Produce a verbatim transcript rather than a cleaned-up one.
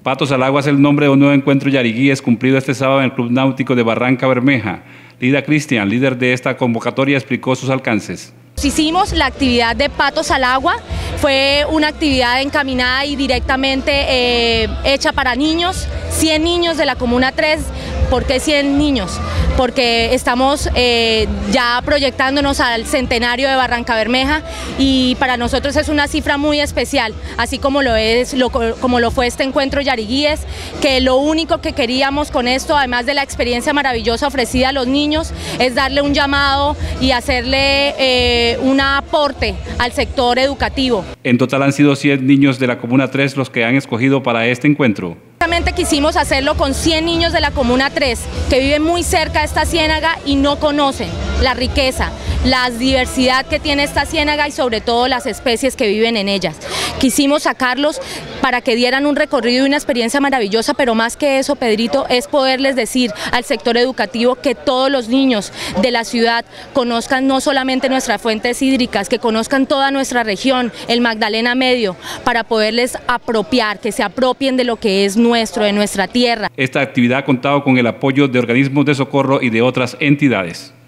Patos al Agua es el nombre de un nuevo encuentro yariguíes cumplido este sábado en el Club Náutico de Barranca Bermeja. Lida Cristian, líder de esta convocatoria, explicó sus alcances. Hicimos la actividad de Patos al Agua, fue una actividad encaminada y directamente eh, hecha para niños, cien niños de la Comuna tres. ¿Por qué cien niños? Porque estamos eh, ya proyectándonos al centenario de Barranca Bermeja y para nosotros es una cifra muy especial, así como lo, es, lo, como lo fue este encuentro yariguíes, que lo único que queríamos con esto, además de la experiencia maravillosa ofrecida a los niños, es darle un llamado y hacerle eh, un aporte al sector educativo. En total han sido cien niños de la Comuna tres los que han escogido para este encuentro. Quisimos hacerlo con cien niños de la Comuna tres que viven muy cerca de esta ciénaga y no conocen la riqueza, la diversidad que tiene esta ciénaga y sobre todo las especies que viven en ellas. Quisimos sacarlos para que dieran un recorrido y una experiencia maravillosa, pero más que eso, Pedrito, es poderles decir al sector educativo que todos los niños de la ciudad conozcan no solamente nuestras fuentes hídricas, que conozcan toda nuestra región, el Magdalena Medio, para poderles apropiar, que se apropien de lo que es nuestro, de nuestra tierra. Esta actividad ha contado con el apoyo de organismos de socorro y de otras entidades.